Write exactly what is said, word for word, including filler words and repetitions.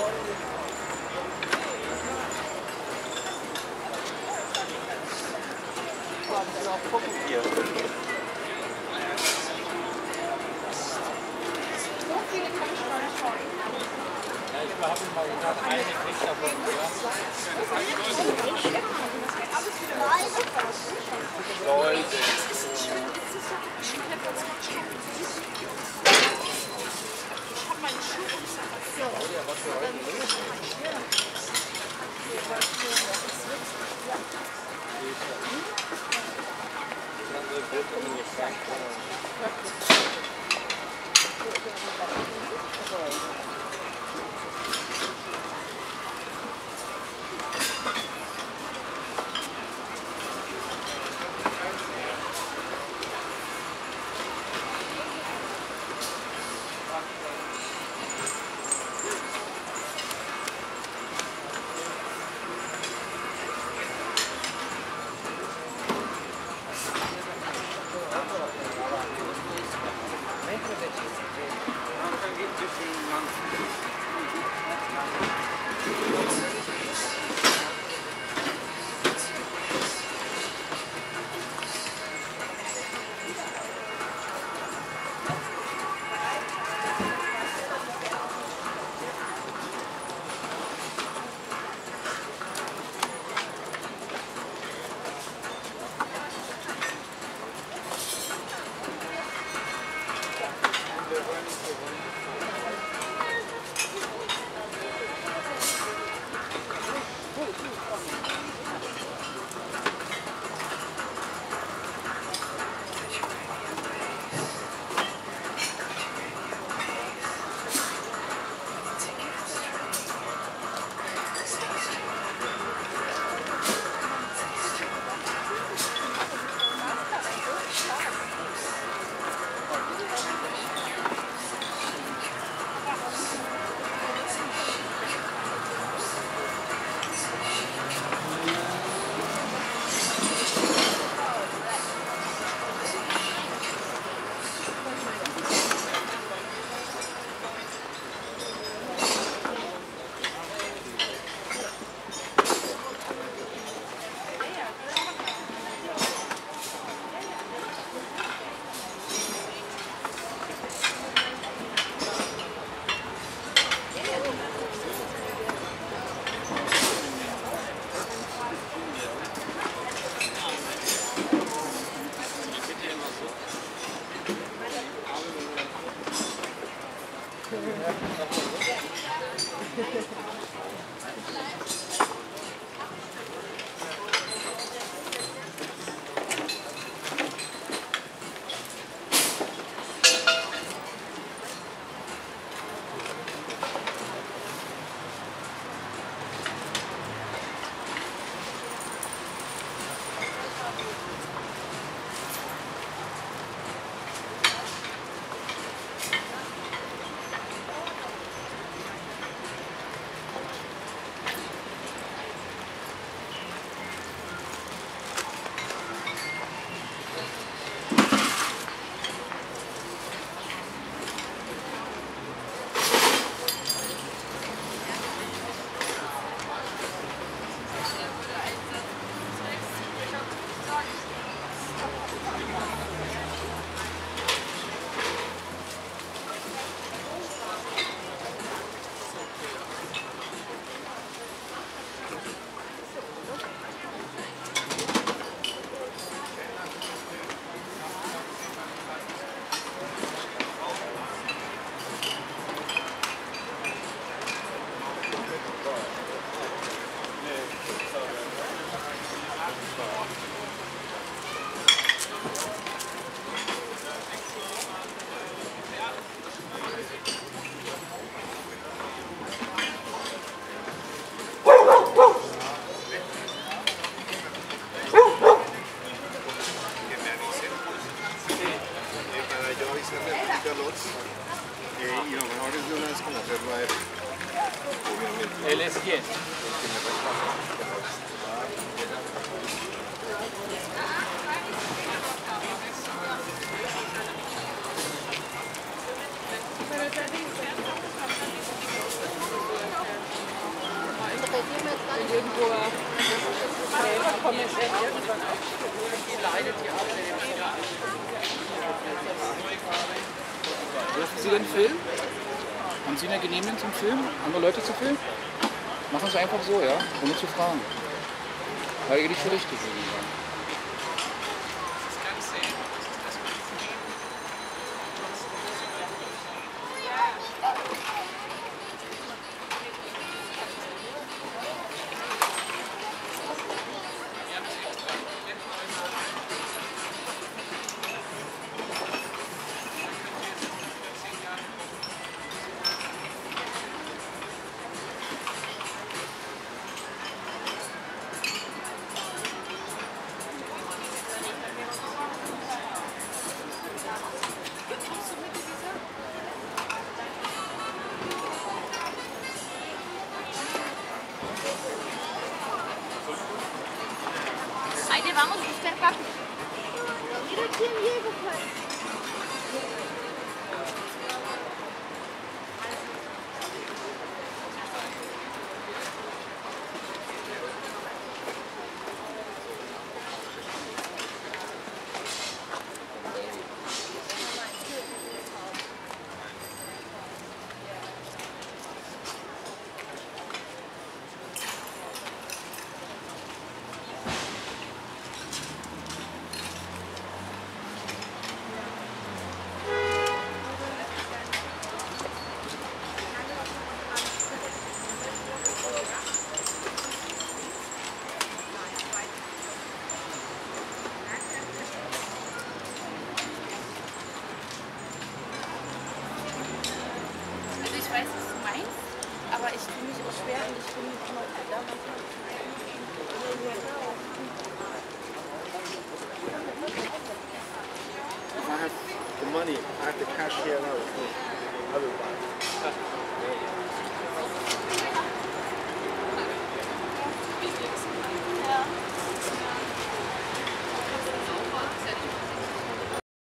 Gucken hier. Ja, ich habe mal gesagt, eine kriegt davon. Leute. Ich habe meine Schuhe umgesetzt. Ja, was für heute? Y lo mejor es de una vez conocerlo a él. Obviamente. ¿Él es quién? El que me rescata. kommen jetzt irgendwann auch die leidet ja alle mit dem Start. Dürfen Sie denn filmen? Haben Sie eine Genehmigung zum Filmen? Andere Leute zu filmen? Machen Sie einfach so, ja? Ohne zu fragen. Halte ich nicht für richtig. Haydi vamos, usted papi. Mira quién llega, pues. Ich weiß, was du meinst, aber ich fühle mich auch schwer und ich bin immer da manchmal. If I have the money, I have to cash here out for everybody. Ja.